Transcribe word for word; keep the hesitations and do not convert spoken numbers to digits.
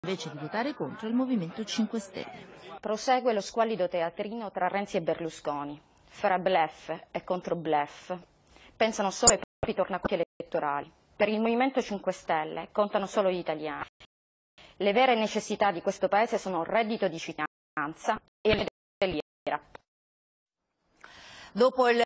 invece di votare contro il Movimento cinque Stelle. Prosegue lo squallido teatrino tra Renzi e Berlusconi. Fra bluff e contro bluff pensano solo ai propri tornaconti elettorali. Per il Movimento cinque Stelle contano solo gli italiani. Le vere necessità di questo Paese sono reddito di cittadinanza e le dell'I R A P. Dopo il